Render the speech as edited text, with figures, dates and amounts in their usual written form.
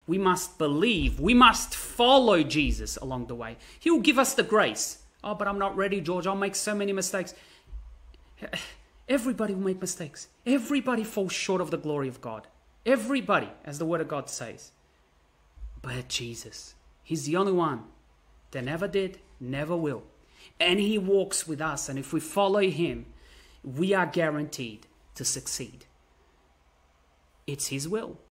We must believe. We must follow Jesus along the way. He will give us the grace. Oh, but I'm not ready, George. I'll make so many mistakes. Everybody will make mistakes. Everybody falls short of the glory of God. Everybody, as the Word of God says. But Jesus, He's the only one that never did, never will. And He walks with us. And if we follow Him, we are guaranteed to succeed. It's His will.